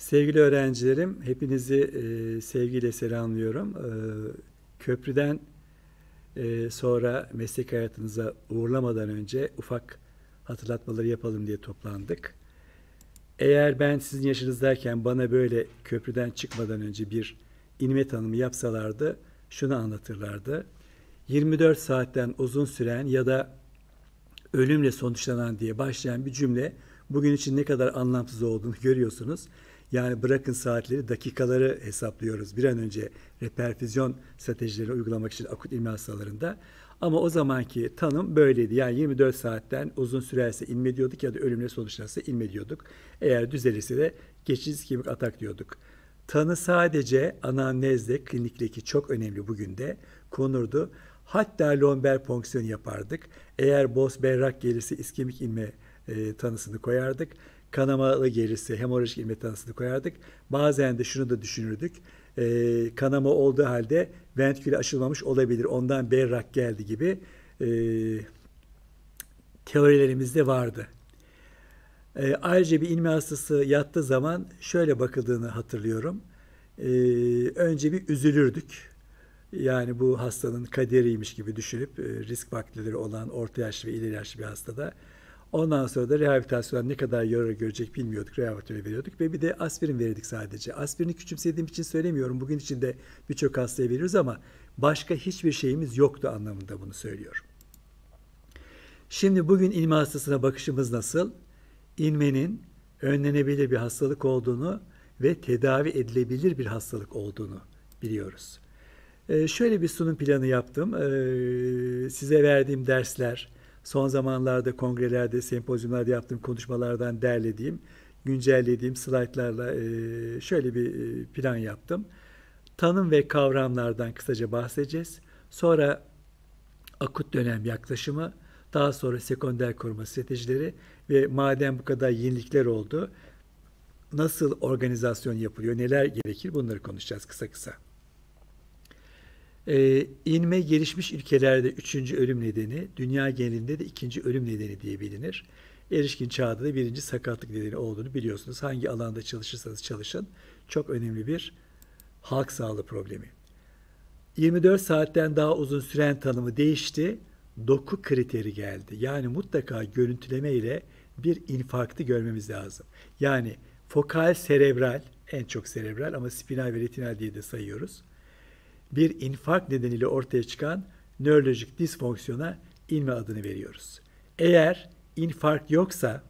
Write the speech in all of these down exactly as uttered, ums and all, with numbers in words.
Sevgili öğrencilerim, hepinizi e, sevgiyle selamlıyorum. E, köprüden e, sonra meslek hayatınıza uğurlamadan önce ufak hatırlatmaları yapalım diye toplandık. Eğer ben sizin yaşınızdayken bana böyle köprüden çıkmadan önce bir inme tanımı yapsalardı, şunu anlatırlardı. yirmi dört saatten uzun süren ya da ölümle sonuçlanan diye başlayan bir cümle bugün için ne kadar anlamsız olduğunu görüyorsunuz. Yani bırakın saatleri, dakikaları hesaplıyoruz bir an önce reperfüzyon stratejileri uygulamak için akut ilmi hastalarında. Ama o zamanki tanım böyleydi. Yani yirmi dört saatten uzun sürerse inme diyorduk ya da ölümle sonuçlanırsa inme diyorduk. Eğer düzelirse de geçici iskemik atak diyorduk. Tanı sadece anamnezde, klinikteki çok önemli bugün de konurdu. Hatta lomber ponksiyon yapardık. Eğer boz berrak gelirse iskemik inme e, tanısını koyardık. Kanamalı gelirse hemorajik inme tanısını koyardık. Bazen de şunu da düşünürdük. E, kanama olduğu halde ventrikülü aşılmamış olabilir. Ondan berrak geldi gibi e, teorilerimiz de vardı. E, ayrıca bir inme hastası yattığı zaman şöyle bakıldığını hatırlıyorum. E, önce bir üzülürdük. Yani bu hastanın kaderiymiş gibi düşünüp e, risk faktörleri olan orta yaşlı ve ileri yaşlı bir hastada. Ondan sonra da rehabilitasyondan ne kadar yarar görecek bilmiyorduk. Rehabilitasyon veriyorduk ve bir de aspirin verirdik sadece. Aspirini küçümsediğim için söylemiyorum. Bugün için de birçok hastaya veriyoruz ama başka hiçbir şeyimiz yoktu anlamında bunu söylüyorum. Şimdi bugün inme hastasına bakışımız nasıl? İnmenin önlenebilir bir hastalık olduğunu ve tedavi edilebilir bir hastalık olduğunu biliyoruz. Ee, şöyle bir sunum planı yaptım. Ee, size verdiğim dersler, son zamanlarda kongrelerde, sempozyumlarda yaptığım konuşmalardan derlediğim, güncellediğim slaytlarla e, şöyle bir e, plan yaptım. Tanım ve kavramlardan kısaca bahsedeceğiz. Sonra akut dönem yaklaşımı, daha sonra sekonder koruma stratejileri ve madem bu kadar yenilikler oldu, nasıl organizasyon yapılıyor, neler gerekir bunları konuşacağız kısa kısa. Ee, inme gelişmiş ülkelerde üçüncü ölüm nedeni, dünya genelinde de ikinci ölüm nedeni diye bilinir. Erişkin çağda da birinci sakatlık nedeni olduğunu biliyorsunuz. Hangi alanda çalışırsanız çalışın, çok önemli bir halk sağlığı problemi. yirmi dört saatten daha uzun süren tanımı değişti, doku kriteri geldi. Yani mutlaka görüntüleme ile bir infarktı görmemiz lazım. Yani fokal serebral, en çok serebral ama spinal ve retinal diye de sayıyoruz. Bir infarkt nedeniyle ortaya çıkan nörolojik disfonksiyona inme adını veriyoruz. Eğer infarkt yoksa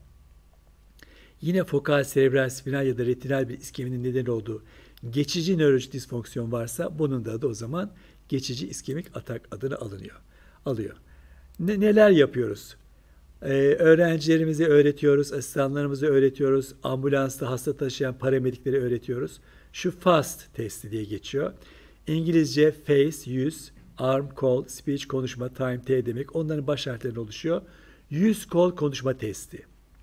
yine fokal serebral spinal ya da retinal bir iskeminin nedeni olduğu geçici nörolojik disfonksiyon varsa bunun da adı o zaman geçici iskemik atak adını alınıyor. Alıyor. Ne, neler yapıyoruz? Ee, öğrencilerimize öğretiyoruz, asistanlarımıza öğretiyoruz, ambulansta hasta taşıyan paramedikleri öğretiyoruz. Şu FAST testi diye geçiyor. İngilizce face, yüz, arm, kol, speech, konuşma, time, T demek. Onların baş harflerinden oluşuyor. Yüz kol konuşma testi.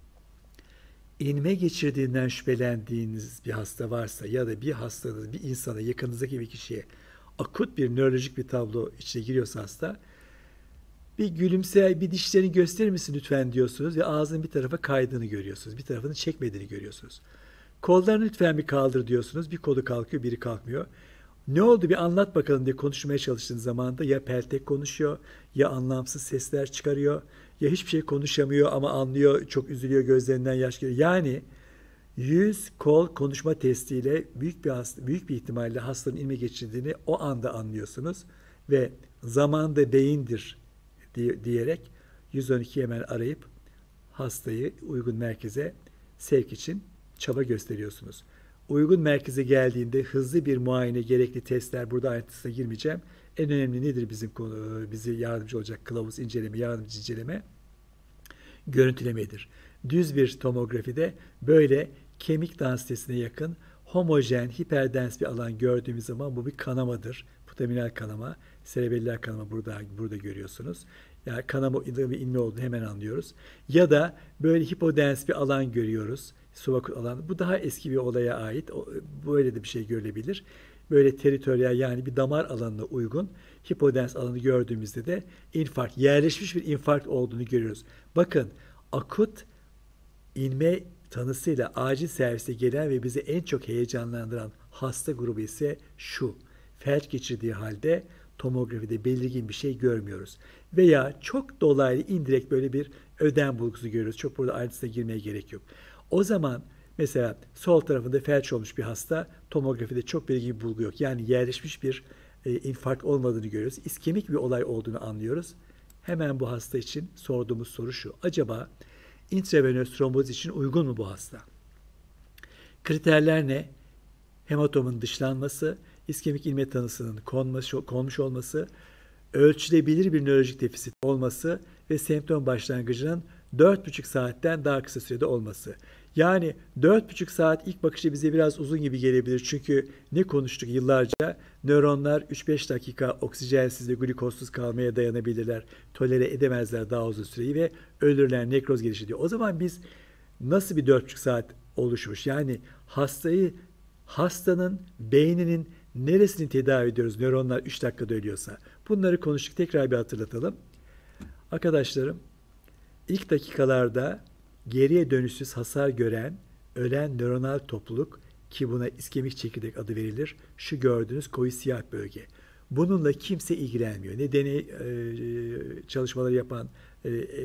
İnme geçirdiğinden şüphelendiğiniz bir hasta varsa ya da bir hastanız, bir insana, yakınınızdaki bir kişiye akut bir nörolojik bir tablo içine giriyorsa hasta, bir gülümse, bir dişlerini gösterir misin lütfen diyorsunuz ve ağzının bir tarafa kaydığını görüyorsunuz. Bir tarafını çekmediğini görüyorsunuz. Kollarını lütfen bir kaldır diyorsunuz. Bir kolu kalkıyor, biri kalkmıyor. Ne oldu bir anlat bakalım diye konuşmaya çalıştığın zaman da ya peltek konuşuyor, ya anlamsız sesler çıkarıyor, ya hiçbir şey konuşamıyor ama anlıyor, çok üzülüyor, gözlerinden yaş geliyor. Yani yüz kol konuşma testiyle büyük bir hasta, büyük bir ihtimalle hastanın inme geçirdiğini o anda anlıyorsunuz ve zamanda beyindir diyerek yüz on ikiyi hemen arayıp hastayı uygun merkeze sevk için çaba gösteriyorsunuz. Uygun merkeze geldiğinde hızlı bir muayene, gerekli testler, burada ayrıntısına girmeyeceğim. En önemli nedir bizim konu, bizi yardımcı olacak kılavuz inceleme, yardımcı inceleme? Görüntülemedir. Düz bir tomografide böyle kemik densitesine yakın homojen, hiperdens bir alan gördüğümüz zaman bu bir kanamadır. Putaminal kanama, serebellar kanama burada burada görüyorsunuz. Yani kanama bir inme olduğunu hemen anlıyoruz. Ya da böyle hipodens bir alan görüyoruz. Subakut alan. Bu daha eski bir olaya ait. Böyle de bir şey görülebilir. Böyle teritoriyel yani bir damar alanına uygun hipodens alanı gördüğümüzde de infarkt, yerleşmiş bir infarkt olduğunu görüyoruz. Bakın akut inme tanısıyla acil servise gelen ve bizi en çok heyecanlandıran hasta grubu ise şu: felç geçirdiği halde tomografide belirgin bir şey görmüyoruz. Veya çok dolaylı indirekt böyle bir ödem bulgusu görüyoruz. Çok burada ayrıntısına girmeye gerek yok. O zaman mesela sol tarafında felç olmuş bir hasta, tomografide çok belirgin bir bulgu yok. Yani yerleşmiş bir e, infarkt olmadığını görüyoruz. İskemik bir olay olduğunu anlıyoruz. Hemen bu hasta için sorduğumuz soru şu: acaba intravenöz tromboz için uygun mu bu hasta? Kriterler ne? Hematomun dışlanması, iskemik ilme tanısının konması, konmuş olması, ölçülebilir bir nörolojik defisit olması ve semptom başlangıcının dört buçuk saatten daha kısa sürede olması. Yani dört buçuk saat ilk bakışta bize biraz uzun gibi gelebilir. Çünkü ne konuştuk yıllarca? Nöronlar üç beş dakika oksijensiz ve glikozsuz kalmaya dayanabilirler. Tolere edemezler daha uzun süreyi ve ölürler, nekroz gelişir diyor. O zaman biz nasıl bir dört buçuk saat oluşmuş? Yani hastayı, hastanın beyninin neresini tedavi ediyoruz nöronlar üç dakikada ölüyorsa? Bunları konuştuk. Tekrar bir hatırlatalım. Arkadaşlarım, ilk dakikalarda geriye dönüşsüz hasar gören, ölen nöronal topluluk, ki buna iskemik çekirdek adı verilir, şu gördüğünüz koyu siyah bölge. Bununla kimse ilgilenmiyor. Ne deney e, çalışmaları yapan e, e,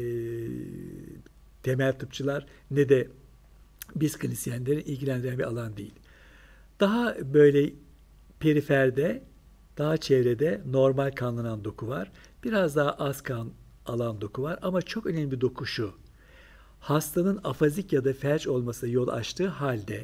temel tıpçılar ne de biz klinisyenlerin ilgilendiren bir alan değil. Daha böyle periferde, daha çevrede normal kanlanan doku var. Biraz daha az kan alan doku var ama çok önemli bir doku şu: hastanın afazik ya da felç olmasına yol açtığı halde,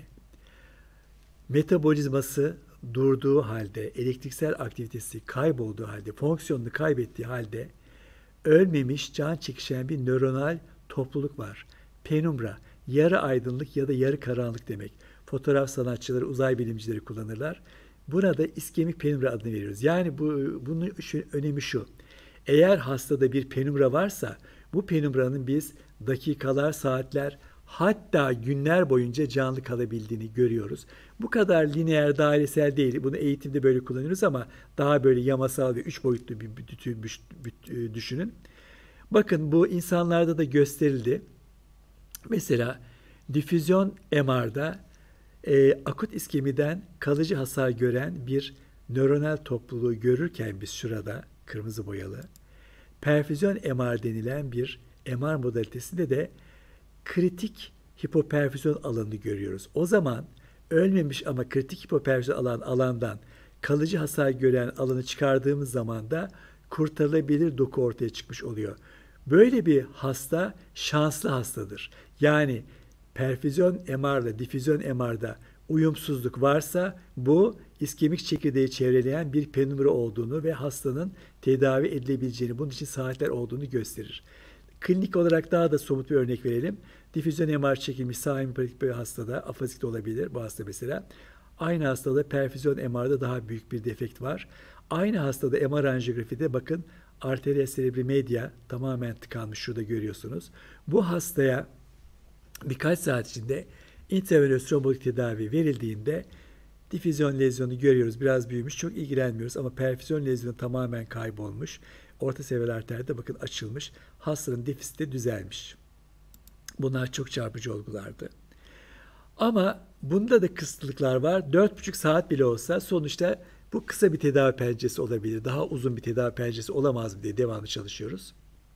metabolizması durduğu halde, elektriksel aktivitesi kaybolduğu halde, fonksiyonunu kaybettiği halde ölmemiş, can çekişen bir nöronal topluluk var. Penumbra, yarı aydınlık ya da yarı karanlık demek. Fotoğraf sanatçıları, uzay bilimcileri kullanırlar. Burada iskemik penumbra adını veriyoruz. Yani bu, bunun şu, önemi şu: eğer hastada bir penumbra varsa, bu penumbranın biz dakikalar, saatler, hatta günler boyunca canlı kalabildiğini görüyoruz. Bu kadar lineer, dairesel değil. Bunu eğitimde böyle kullanıyoruz ama daha böyle yamasal ve üç boyutlu bir bütün düşünün. Bakın bu insanlarda da gösterildi. Mesela difüzyon M R'da e, akut iskemiden kalıcı hasar gören bir nöronal topluluğu görürken biz şurada kırmızı boyalı, perfüzyon M R denilen bir M R modalitesinde de kritik hipoperfüzyon alanını görüyoruz. O zaman ölmemiş ama kritik hipoperfüzyon alan alandan kalıcı hasar gören alanı çıkardığımız zaman da kurtarılabilir doku ortaya çıkmış oluyor. Böyle bir hasta şanslı hastadır. Yani perfüzyon M R'da, difüzyon M R'da uyumsuzluk varsa bu iskemik çekirdeği çevreleyen bir penumbra olduğunu ve hastanın tedavi edilebileceğini, bunun için saatler olduğunu gösterir. Klinik olarak daha da somut bir örnek verelim. Difüzyon M R çekilmiş sağ hemipatik bir hastada, afazik de olabilir bu hasta mesela. Aynı hastada perfüzyon M R'da daha büyük bir defekt var. Aynı hastada M R anjiyografide bakın arteria cerebri media tamamen tıkanmış, şurada görüyorsunuz. Bu hastaya birkaç saat içinde intravenöz trombolik tedavi verildiğinde difüzyon lezyonu görüyoruz. Biraz büyümüş, çok ilgilenmiyoruz ama perfüzyon lezyonu tamamen kaybolmuş. Orta seviyeli arterde bakın açılmış. Hastanın defisiti de düzelmiş. Bunlar çok çarpıcı olgulardı. Ama bunda da kısıtlıklar var. dört buçuk saat bile olsa sonuçta bu kısa bir tedavi penceresi olabilir. Daha uzun bir tedavi penceresi olamaz mı diye devamlı çalışıyoruz.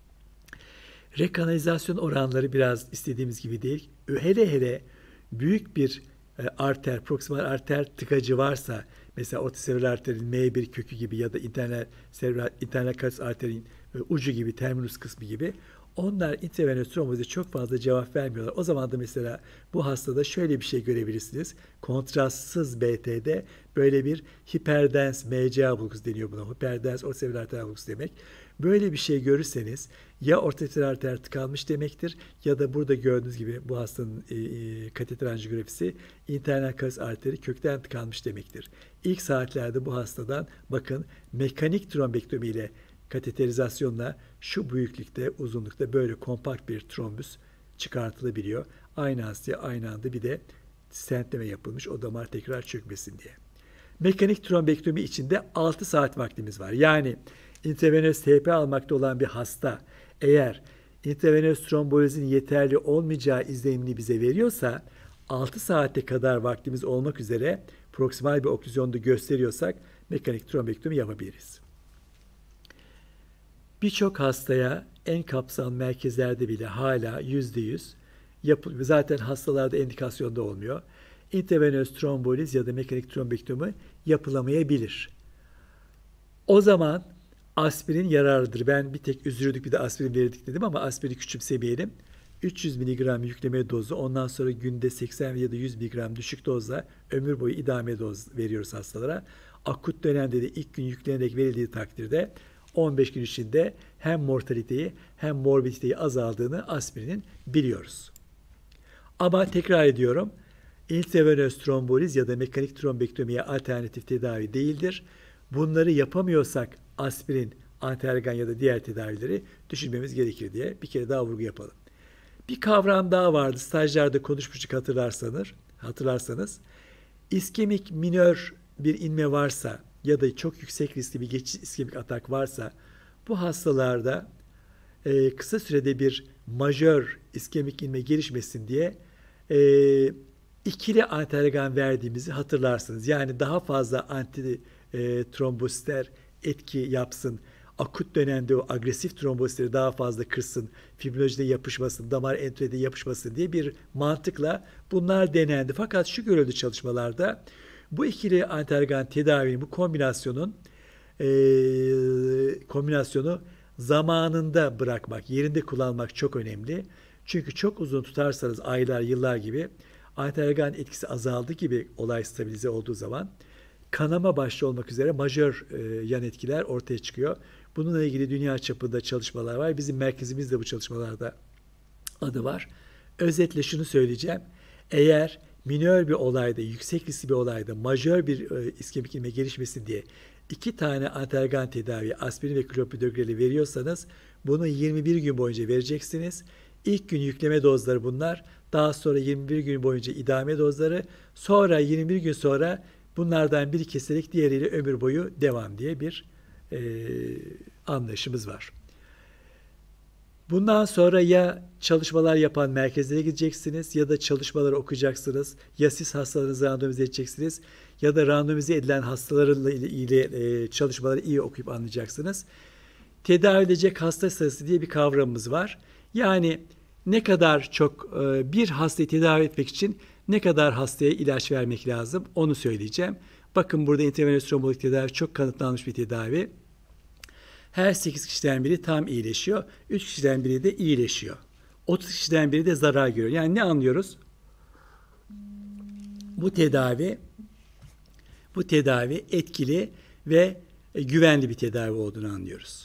Rekanalizasyon oranları biraz istediğimiz gibi değil. Hele hele büyük bir arter, proksimal arter tıkacı varsa, mesela orta arterin M bir kökü gibi ya da internal serebral internal karotis arterin ucu gibi, terminus kısmı gibi, onlar intravenöz tromboze çok fazla cevap vermiyorlar. O zaman da mesela bu hastada şöyle bir şey görebilirsiniz. Kontrastsız B T'de böyle bir hiperdens M C A bulgusu deniyor buna. Hiperdens orta arter bulgusu demek. Böyle bir şey görürseniz ya orta arter tıkanmış demektir ya da burada gördüğünüz gibi bu hastanın e, e, kateter anjiyografisi internal karotis arteri kökten tıkanmış demektir. İlk saatlerde bu hastadan bakın mekanik trombektomi ile kateterizasyonla şu büyüklükte, uzunlukta böyle kompakt bir trombüs çıkartılabiliyor. Aynı hastaya aynı anda bir de stentleme yapılmış, o damar tekrar çökmesin diye. Mekanik trombektomi içinde altı saat vaktimiz var. Yani intravenöz T P almakta olan bir hasta eğer intravenöz trombolizin yeterli olmayacağı izlenimini bize veriyorsa, altı saate kadar vaktimiz olmak üzere proksimal bir oklüzyonda gösteriyorsak mekanik trombektomi yapabiliriz. Birçok hastaya en kapsamlı merkezlerde bile hala yüzde yüz yapılıyor. Zaten hastalarda endikasyonda olmuyor. İntravenöz tromboliz ya da mekanik trombektomi yapılamayabilir. O zaman aspirin yararlıdır. Ben bir tek üzülürdük bir de aspirin verirdik dedim ama aspirini küçümsemeyelim. üç yüz miligram yükleme dozu, ondan sonra günde seksen ya da yüz miligram düşük dozla ömür boyu idame doz veriyoruz hastalara. Akut dönemde de ilk gün yüklenerek verildiği takdirde on beş gün içinde hem mortaliteyi hem morbiditeyi azaldığını aspirinin biliyoruz. Ama tekrar ediyorum, intravenöz tromboliz ya da mekanik trombektomiye alternatif tedavi değildir. Bunları yapamıyorsak aspirin, antialergan ya da diğer tedavileri düşünmemiz gerekir diye bir kere daha vurgu yapalım. Bir kavram daha vardı. Stajlarda konuşmuştuk hatırlarsanız. Hatırlarsanız. İskemik minör bir inme varsa ya da çok yüksek riskli bir geçici iskemik atak varsa bu hastalarda e, kısa sürede bir majör iskemik inme gelişmesin diye e, ikili antialergan verdiğimizi hatırlarsınız. Yani daha fazla anti e, trombositler etki yapsın. Akut dönemde o agresif trombositleri daha fazla kırsın, fibrinojen'e yapışmasın, damar enteride yapışmasın diye bir mantıkla bunlar denendi. Fakat şu görüldü çalışmalarda bu ikili antialergan tedavinin, bu kombinasyonun e, kombinasyonu zamanında bırakmak, yerinde kullanmak çok önemli. Çünkü çok uzun tutarsanız aylar, yıllar gibi antialergan etkisi azaldı gibi olay stabilize olduğu zaman kanama başta olmak üzere majör e, yan etkiler ortaya çıkıyor. Bununla ilgili dünya çapında çalışmalar var. Bizim merkezimizde bu çalışmalarda adı var. Özetle şunu söyleyeceğim. Eğer minör bir olayda, yüksek riskli bir olayda majör bir e, iskemik inme gelişmesin diye iki tane antialergan tedavi, aspirin ve klopidogreli veriyorsanız bunu yirmi bir gün boyunca vereceksiniz. İlk gün yükleme dozları bunlar. Daha sonra yirmi bir gün boyunca idame dozları. Sonra yirmi bir gün sonra bunlardan biri kesilerek diğeriyle ömür boyu devam diye bir e, anlayışımız var. Bundan sonra ya çalışmalar yapan merkezlere gideceksiniz ya da çalışmaları okuyacaksınız. Ya siz hastalarınızı randomize edeceksiniz ya da randomize edilen hastalarla ilgili e, çalışmaları iyi okuyup anlayacaksınız. Tedavi edilecek hasta sayısı diye bir kavramımız var. Yani ne kadar çok e, bir hastayı tedavi etmek için ne kadar hastaya ilaç vermek lazım onu söyleyeceğim. Bakın burada intravenöz trombolik tedavi çok kanıtlanmış bir tedavi. Her sekiz kişiden biri tam iyileşiyor. üç kişiden biri de iyileşiyor. otuz kişiden biri de zarar görüyor. Yani ne anlıyoruz? Bu tedavi bu tedavi etkili ve güvenli bir tedavi olduğunu anlıyoruz.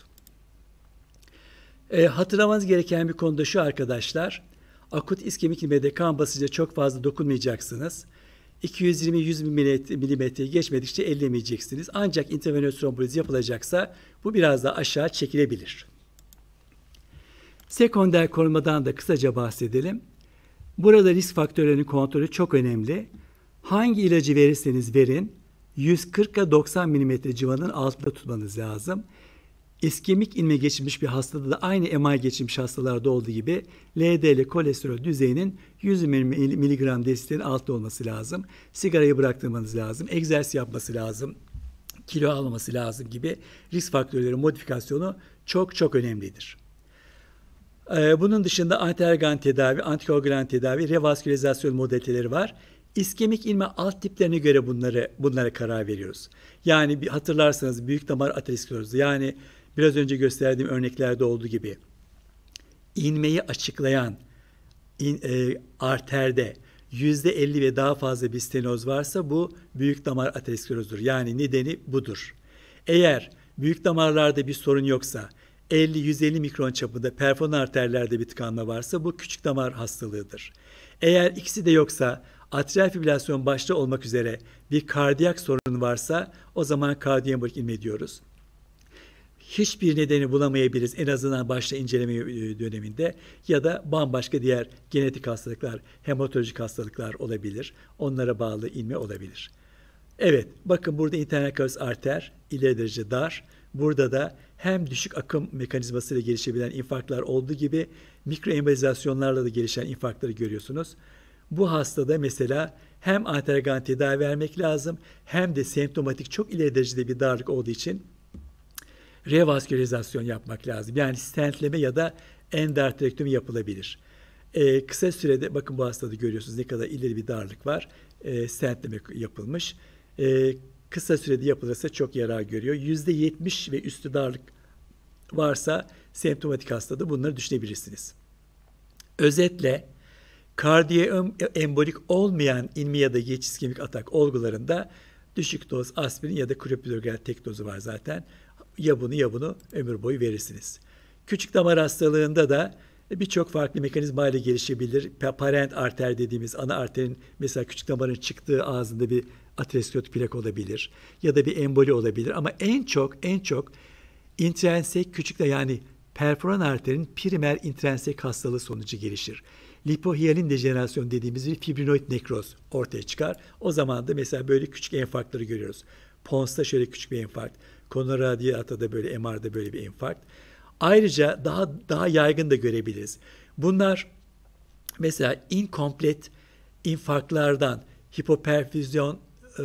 E, hatırlamanız gereken bir konu da şu arkadaşlar. Akut iskemik inmede kan basıncına çok fazla dokunmayacaksınız. iki yüz yirmi yüz milimetreyi geçmedikçe ellemeyeceksiniz. Ancak intravenöz tromboliz yapılacaksa bu biraz daha aşağı çekilebilir. Sekonder korumadan da kısaca bahsedelim. Burada risk faktörlerinin kontrolü çok önemli. Hangi ilacı verirseniz verin, yüz kırk ile doksan milimetre civarının altında tutmanız lazım. İskemik inme geçirmiş bir hastada da aynı M I geçirmiş hastalarda olduğu gibi L D L kolesterol düzeyinin yüz miligram desiterin altında olması lazım. Sigarayı bıraktırmanız lazım. Egzersiz yapması lazım. Kilo almaması lazım gibi risk faktörleri modifikasyonu çok çok önemlidir. Ee, bunun dışında antialergan tedavi, antikoagulan tedavi, revaskülarizasyon modaliteleri var. İskemik inme alt tiplerine göre bunları bunlara karar veriyoruz. Yani bir hatırlarsanız büyük damar aterosklerozu, yani biraz önce gösterdiğim örneklerde olduğu gibi inmeyi açıklayan in, e, arterde yüzde elli ve daha fazla bir stenoz varsa bu büyük damar aterosklerozdur. Yani nedeni budur. Eğer büyük damarlarda bir sorun yoksa, elli yüz elli mikron çapında perforal arterlerde bir tıkanma varsa bu küçük damar hastalığıdır. Eğer ikisi de yoksa, atrial fibrilasyon başta olmak üzere bir kardiyak sorun varsa o zaman kardiyoembolik inme diyoruz. Hiçbir nedeni bulamayabiliriz en azından başta inceleme döneminde ya da bambaşka diğer genetik hastalıklar, hematolojik hastalıklar olabilir. Onlara bağlı inme olabilir. Evet, bakın burada internet karus arter ileri derece dar. Burada da hem düşük akım mekanizmasıyla gelişebilen infarktlar olduğu gibi mikroembolizasyonlarla da gelişen infarktları görüyorsunuz. Bu hastada mesela hem antiagregan tedavi vermek lazım hem de semptomatik çok ileri derecede bir darlık olduğu için revaskülarizasyon yapmak lazım. Yani stentleme ya da endarterektomi yapılabilir. Ee, kısa sürede bakın bu hastada görüyorsunuz ne kadar ileri bir darlık var. Ee, stentleme yapılmış. Ee, kısa sürede yapılırsa çok yarar görüyor. yüzde yetmiş ve üstü darlık varsa semptomatik hastada bunları düşünebilirsiniz. Özetle kardiyoembolik olmayan inme ya da geç iskemik atak olgularında düşük doz aspirin ya da klopidogrel tek dozu var zaten. Ya bunu ya bunu ömür boyu verirsiniz. Küçük damar hastalığında da birçok farklı mekanizma ile gelişebilir. Parent arter dediğimiz ana arterin mesela küçük damarın çıktığı ağzında bir aterosklerotik plak olabilir ya da bir emboli olabilir ama en çok en çok intrinsek küçük de yani perforan arterin primer intrinsek hastalığı sonucu gelişir. Lipohiyalin dejenerasyon dediğimiz bir fibrinoid nekroz ortaya çıkar. O zaman da mesela böyle küçük enfarktları görüyoruz. Pons'ta şöyle küçük bir enfarkt. Konoradiata'da böyle, M R'da böyle bir enfarkt. Ayrıca daha daha yaygın da görebiliriz. Bunlar mesela incomplete infarktlardan hipoperfüzyon, e,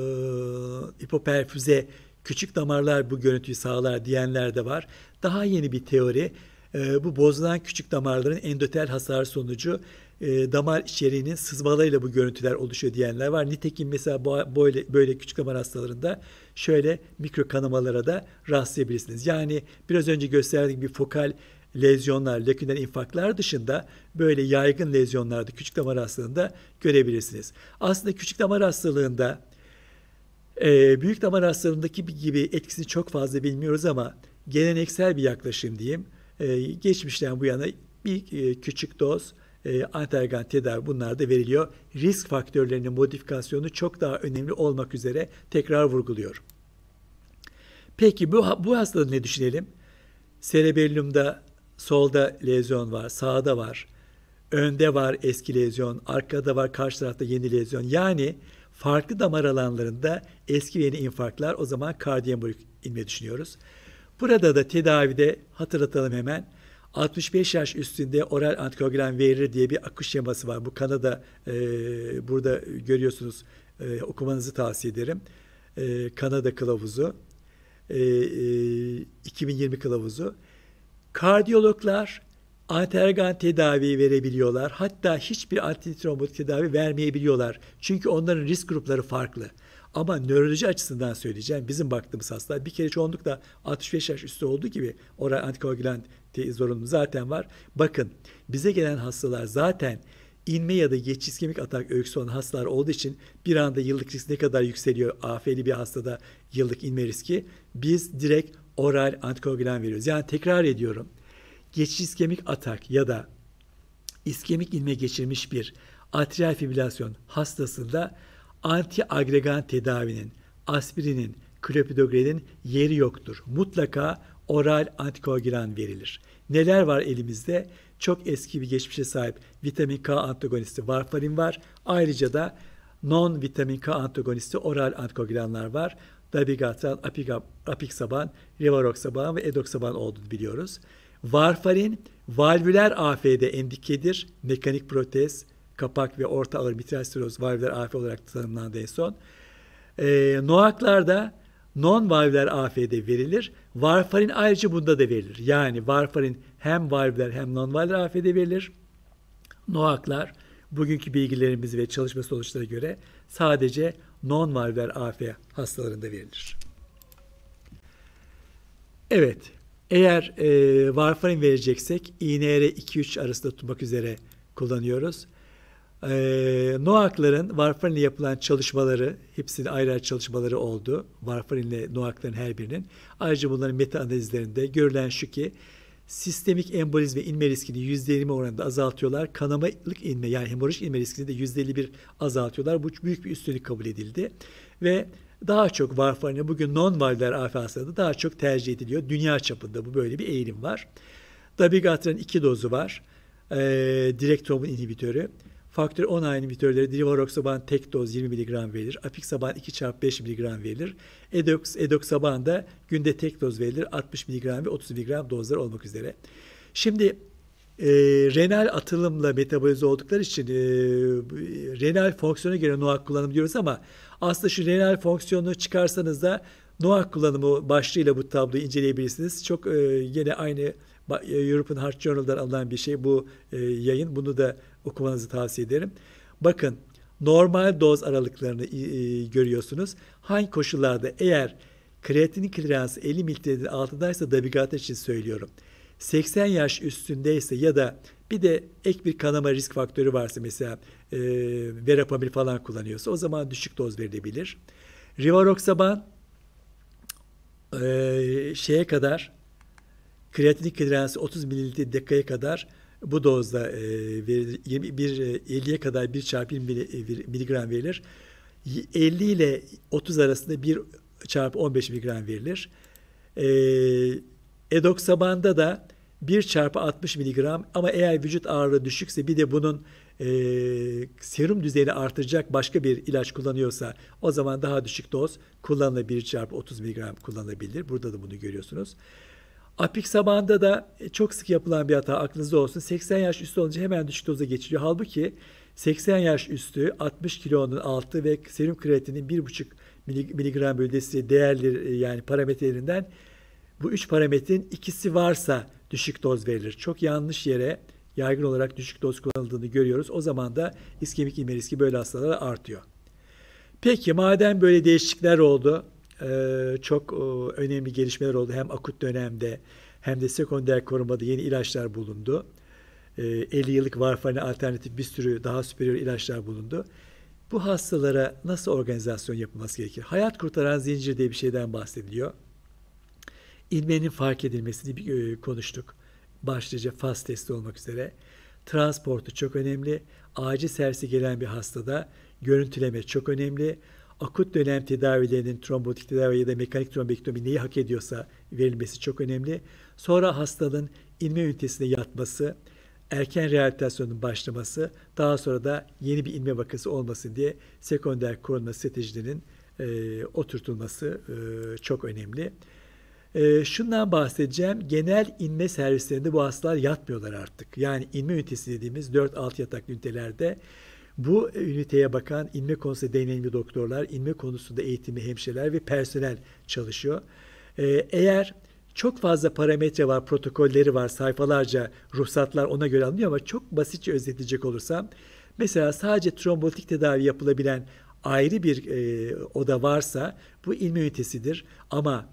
hipoperfüze küçük damarlar bu görüntüyü sağlar diyenler de var. Daha yeni bir teori. E, bu bozulan küçük damarların endotel hasar sonucu e, damar içeriğinin sızmalarıyla bu görüntüler oluşuyor diyenler var. Nitekim mesela bu, böyle, böyle küçük damar hastalarında şöyle mikro kanamalara da rastlayabilirsiniz. Yani biraz önce gösterdiğim bir fokal lezyonlar, laküner infarktlar dışında böyle yaygın lezyonlarda küçük damar hastalığında görebilirsiniz. Aslında küçük damar hastalığında e, büyük damar hastalığındaki gibi etkisini çok fazla bilmiyoruz ama geleneksel bir yaklaşım diyeyim. E, geçmişten bu yana bir e, küçük doz e, antiagregan tedavi bunlar da veriliyor. Risk faktörlerinin modifikasyonu çok daha önemli olmak üzere tekrar vurguluyorum. Peki bu, bu hastada ne düşünelim? Cerebellum'da solda lezyon var, sağda var, önde var eski lezyon, arkada var, karşı tarafta yeni lezyon. Yani farklı damar alanlarında eski ve yeni infarktlar, o zaman kardiyoembolik inme düşünüyoruz. Burada da tedavide hatırlatalım hemen. altmış beş yaş üstünde oral antikoagulan verilir diye bir akış şeması var. Bu Kanada, e, burada görüyorsunuz, e, okumanızı tavsiye ederim. E, Kanada kılavuzu, e, e, iki bin yirmi kılavuzu. Kardiyologlar antiagregan tedavi verebiliyorlar. Hatta hiçbir antitrombotik tedavi vermeyebiliyorlar. Çünkü onların risk grupları farklı. Ama nöroloji açısından söyleyeceğim. Bizim baktığımız hastalar bir kere çoğunlukla altmış beş yaş üstü olduğu gibi oral antikoagulan zorunlu zaten var. Bakın bize gelen hastalar zaten inme ya da geç iskemik atak öyküsü olan hastalar olduğu için bir anda yıllık risk ne kadar yükseliyor A F'li bir hastada yıllık inme riski. Biz direkt oral antikoagulan veriyoruz. Yani tekrar ediyorum. Geçiş iskemik atak ya da iskemik inme geçirmiş bir atrial fibrilasyon hastasında antiagregan tedavinin, aspirinin, klopidogrelin yeri yoktur. Mutlaka oral antikoagulan verilir. Neler var elimizde? Çok eski bir geçmişe sahip vitamin K antagonisti varfarin var. Ayrıca da non-vitamin K antagonisti oral antikoagulanlar var. Dabigatran, apixaban, rivaroxaban ve edoxaban olduğunu biliyoruz. Varfarin valvüler A F'de endikedir. Mekanik protez, kapak ve orta ağır mitral siroz valvüler A F olarak tanımlandı en son. E, NOAC'larda non-valvüler A F'de verilir. Varfarin ayrıca bunda da verilir. Yani varfarin hem valvüler hem non-valvüler A F'de verilir. NOAC'lar bugünkü bilgilerimiz ve çalışma sonuçlarına göre sadece non-valvüler A F hastalarında verilir. Evet, eğer e, varfarin vereceksek I N R iki üç arasında tutmak üzere kullanıyoruz. E, NOAC'ların varfarinle yapılan çalışmaları, hepsinin ayrı ayrı çalışmaları oldu. Varfarinle NOAC'ların her birinin. Ayrıca bunların meta analizlerinde görülen şu ki sistemik embolizm ve inme riskini yüzde yirmi oranında azaltıyorlar. Kanamalık inme yani hemorajik inme riskini de yüzde elli bir azaltıyorlar. Bu büyük bir üstünlük kabul edildi. Ve daha çok varfarin bugün non-valvüler A F hastalığı daha çok tercih ediliyor. Dünya çapında bu böyle bir eğilim var. Dabigatran iki dozu var. Ee, direkt trombin inhibitörü. Faktör on inhibitörleri divaroksaban tek doz yirmi miligram verilir. Apixaban iki çarpı beş miligram verilir. Edox, edoxaban da günde tek doz verilir. altmış miligram ve otuz miligram dozlar olmak üzere. Şimdi e, renal atılımla metabolize oldukları için e, renal fonksiyona göre NOAC kullanımı diyoruz ama aslında şu renal fonksiyonu çıkarsanız da NOAC kullanımı başlığıyla bu tabloyu inceleyebilirsiniz. Çok e, yine aynı European Heart Journal'dan alınan bir şey bu e, yayın. Bunu da okumanızı tavsiye ederim. Bakın normal doz aralıklarını e, görüyorsunuz. Hangi koşullarda eğer kreatinin kliransı elli mililitrenin altındaysa dabigatör için söylüyorum. seksen yaş üstündeyse ya da bir de ek bir kanama risk faktörü varsa mesela e, verapamil falan kullanıyorsa o zaman düşük doz verilebilir. Rivaroxaban e, şeye kadar kreatinin kliransı otuz mililitre dakikaya kadar bu dozda e, verilir. Bir, elliye kadar bir çarpı bir miligram verilir. elli ile otuz arasında bir çarpı on beş miligram verilir. E, Edoxaban'da da bir çarpı altmış miligram ama eğer vücut ağırlığı düşükse bir de bunun e, serum düzeyini artıracak başka bir ilaç kullanıyorsa o zaman daha düşük doz kullanılabilir. bir çarpı otuz miligram kullanılabilir. Burada da bunu görüyorsunuz. Apixaban'da da çok sık yapılan bir hata aklınızda olsun. seksen yaş üstü olunca hemen düşük doza geçiliyor. Halbuki seksen yaş üstü altmış kilonun altı ve serum kreatinin bir buçuk miligram bölü desilitre değerleri yani parametrelerinden bu üç parametrenin ikisi varsa düşük doz verilir. Çok yanlış yere yaygın olarak düşük doz kullanıldığını görüyoruz. O zaman da iskemik inme riski böyle hastalara artıyor. Peki madem böyle değişiklikler oldu, çok önemli gelişmeler oldu. Hem akut dönemde hem de sekonder korumada yeni ilaçlar bulundu. elli yıllık varfarine alternatif bir sürü daha süperior ilaçlar bulundu. Bu hastalara nasıl organizasyon yapılması gerekir? Hayat kurtaran zincir diye bir şeyden bahsediliyor. İnmenin fark edilmesini konuştuk. Başlıca faz testi olmak üzere. Transportu çok önemli. Acil servise gelen bir hastada görüntüleme çok önemli. Akut dönem tedavilerinin trombotik tedavi ya da mekanik trombektomi neyi hak ediyorsa verilmesi çok önemli. Sonra hastanın inme ünitesine yatması, erken rehabilitasyonun başlaması, daha sonra da yeni bir inme vakası olmasın diye sekonder korunma stratejilerinin e, oturtulması e, çok önemli. E, şundan bahsedeceğim. Genel inme servislerinde bu hastalar yatmıyorlar artık. Yani inme ünitesi dediğimiz dört altı yataklı ünitelerde bu üniteye bakan inme konusunda deneyimli doktorlar, inme konusunda eğitimli hemşireler ve personel çalışıyor. Ee, eğer çok fazla parametre var, protokolleri var, sayfalarca ruhsatlar ona göre alınıyor ama çok basitçe özetleyecek olursam, mesela sadece trombotik tedavi yapılabilen ayrı bir e, oda varsa bu inme ünitesidir. Ama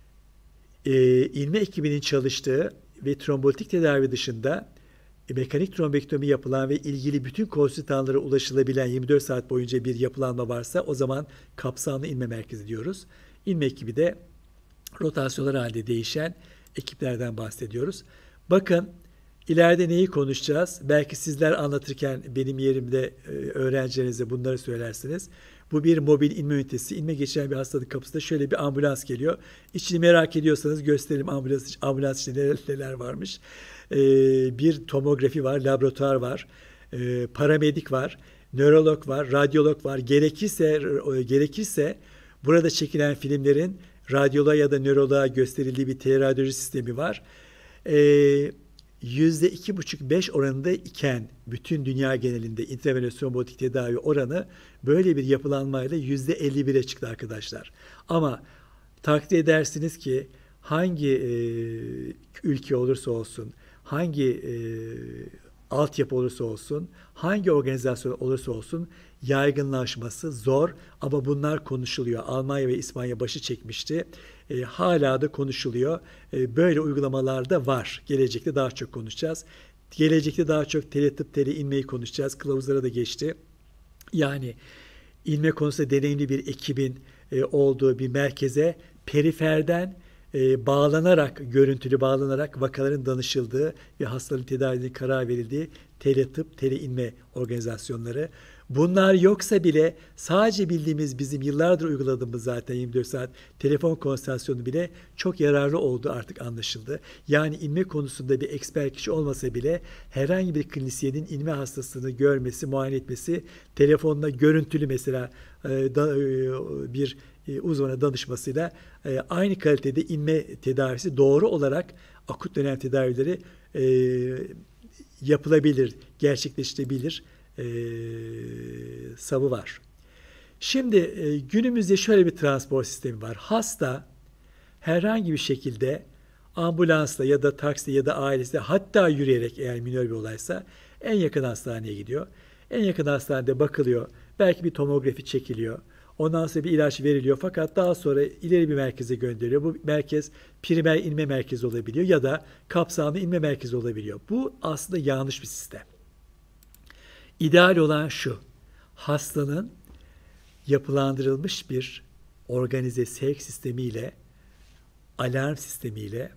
e, inme ekibinin çalıştığı ve trombotik tedavi dışında mekanik trombektomi yapılan ve ilgili bütün konsultanlara ulaşılabilen yirmi dört saat boyunca bir yapılanma varsa o zaman kapsamlı inme merkezi diyoruz. İnme ekibi de rotasyonlar halinde değişen ekiplerden bahsediyoruz. Bakın ileride neyi konuşacağız? Belki sizler anlatırken benim yerimde öğrencilerinize bunları söylersiniz. Bu bir mobil inme ünitesi. İnme geçiren bir hastanın kapısında şöyle bir ambulans geliyor. İçini merak ediyorsanız gösterelim ambulans, ambulans içinde neler, neler varmış. Ee, bir tomografi var, laboratuvar var, e, paramedik var, nörolog var, radyolog var. Gerekirse gerekirse burada çekilen filmlerin radyoloğa ya da nöroloğa gösterildiği bir teleradyoloji sistemi var. Ee, yüzde iki buçuk beş oranında iken bütün dünya genelinde intravenöz trombotik tedavi oranı böyle bir yapılanmayla yüzde elli bire çıktı arkadaşlar. Ama takdir edersiniz ki hangi e, ülke olursa olsun, hangi e, altyapı olursa olsun, hangi organizasyon olursa olsun yaygınlaşması zor ama bunlar konuşuluyor. Almanya ve İspanya başı çekmişti. E, hala da konuşuluyor. E, böyle uygulamalar da var. Gelecekte daha çok konuşacağız. Gelecekte daha çok teletıp tele inmeyi konuşacağız. Kılavuzlara da geçti. Yani inme konusunda deneyimli bir ekibin e, olduğu bir merkeze periferden e, bağlanarak, görüntülü bağlanarak vakaların danışıldığı ve hastaların tedavisinin karar verildiği teletıp, tele inme organizasyonları. Bunlar yoksa bile sadece bildiğimiz bizim yıllardır uyguladığımız zaten yirmi dört saat telefon konsültasyonu bile çok yararlı olduğu artık anlaşıldı. Yani inme konusunda bir eksper kişi olmasa bile herhangi bir klinisyenin inme hastasını görmesi, muayene etmesi, telefonla görüntülü mesela bir uzmana danışmasıyla aynı kalitede inme tedavisi doğru olarak akut dönem tedavileri yapılabilir, gerçekleştirebilir e, savı var. Şimdi e, günümüzde şöyle bir transport sistemi var. Hasta herhangi bir şekilde ambulansla ya da taksi ya da ailesiyle hatta yürüyerek eğer minör bir olaysa en yakın hastaneye gidiyor. En yakın hastanede bakılıyor. Belki bir tomografi çekiliyor. Ondan sonra bir ilaç veriliyor fakat daha sonra ileri bir merkeze gönderiliyor. Bu merkez primer inme merkezi olabiliyor ya da kapsamlı inme merkezi olabiliyor. Bu aslında yanlış bir sistem. İdeal olan şu, hastanın yapılandırılmış bir organize sevk sistemiyle, alarm sistemiyle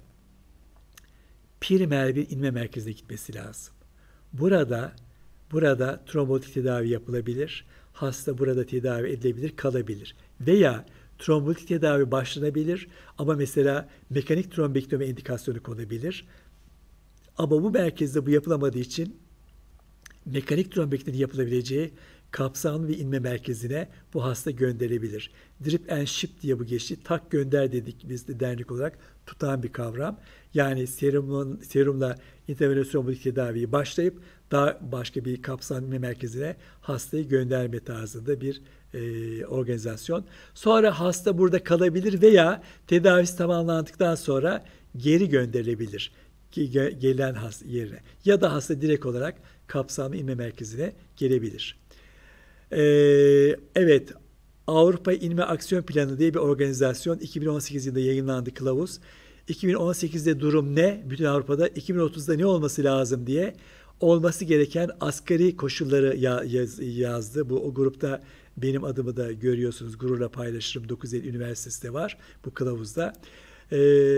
primer bir inme merkezine gitmesi lazım. Burada burada trombolik tedavi yapılabilir. Hasta burada tedavi edilebilir, kalabilir. Veya trombolik tedavi başlanabilir ama mesela mekanik trombektomi indikasyonu konabilir. Ama bu merkezde bu yapılamadığı için mekanik trombektomi yapılabileceği kapsamlı bir inme merkezine bu hasta gönderilebilir. Drip and ship diye bu geçti. Tak gönder dedik biz de dernek olarak tutan bir kavram. Yani serumun, serumla intravenöz trombolik tedaviyi başlayıp daha başka bir kapsamlı inme merkezine hastayı gönderme tarzında bir e, organizasyon. Sonra hasta burada kalabilir veya tedavisi tamamlandıktan sonra geri gönderilebilir gelen hasta yerine. Ya da hasta direkt olarak kapsamlı inme merkezine gelebilir. Ee, evet, Avrupa İnme Aksiyon Planı diye bir organizasyon iki bin on sekiz yılında yayınlandı kılavuz. iki bin on sekizde durum ne? Bütün Avrupa'da iki bin otuzda ne olması lazım diye olması gereken asgari koşulları yaz, yazdı. Bu o grupta benim adımı da görüyorsunuz. Gururla paylaşırım. dokuz Eylül Üniversitesi'de var bu kılavuzda. Ee,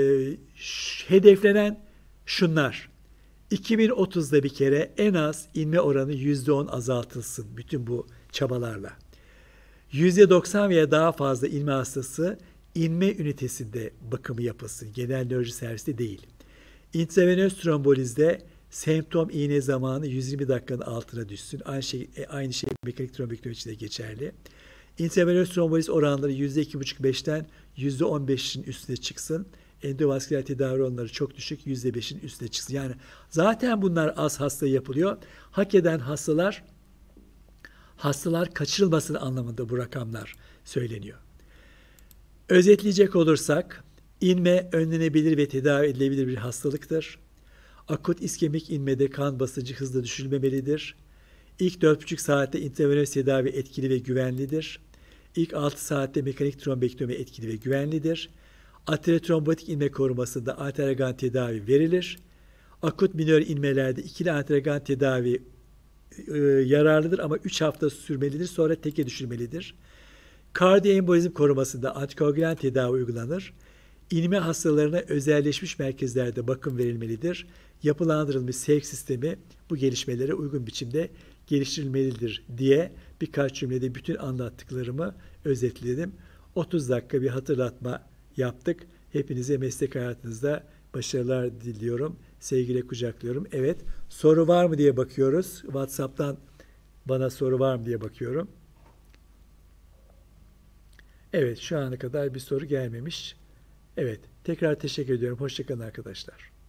hedeflenen şunlar. iki bin otuzda bir kere en az inme oranı yüzde on azaltılsın bütün bu çabalarla. yüzde doksan veya daha fazla inme hastası inme ünitesinde bakımı yapılsın. Genel nöroloji serviste değil. İntravenöz trombolizde semptom iğne zamanı yüz yirmi dakikanın altına düşsün. Aynı şey, aynı şey mekanik trombektomi için de geçerli. İntravenöz tromboliz oranları yüzde iki buçuk beşten yüzde on beşin üstüne çıksın. Endovasküler tedavi oranları çok düşük, yüzde beşin üstüne çıksın. Yani zaten bunlar az hasta yapılıyor. Hak eden hastalar, hastalar kaçırılmasın anlamında bu rakamlar söyleniyor. Özetleyecek olursak, inme önlenebilir ve tedavi edilebilir bir hastalıktır. Akut iskemik inmede kan basıncı hızla düşürülmemelidir. İlk dört buçuk saatte intravenöz tedavi etkili ve güvenlidir. İlk altı saatte mekanik trombektomi etkili ve güvenlidir. Aterotrombotik inme korumasında antiregan tedavi verilir. Akut minör inmelerde ikili antiregan tedavi e, yararlıdır ama üç hafta sürmelidir, sonra teke düşürmelidir. Kardiyoembolizm korumasında antikoagülan tedavi uygulanır. İnme hastalarına özelleşmiş merkezlerde bakım verilmelidir. Yapılandırılmış sevk sistemi bu gelişmelere uygun biçimde geliştirilmelidir diye birkaç cümlede bütün anlattıklarımı özetledim. otuz dakika bir hatırlatma yaptık. Hepinize meslek hayatınızda başarılar diliyorum. Sevgiyle kucaklıyorum. Evet, soru var mı diye bakıyoruz. WhatsApp'tan bana soru var mı diye bakıyorum. Evet, şu ana kadar bir soru gelmemiş. Evet, tekrar teşekkür ediyorum. Hoşça kalın arkadaşlar.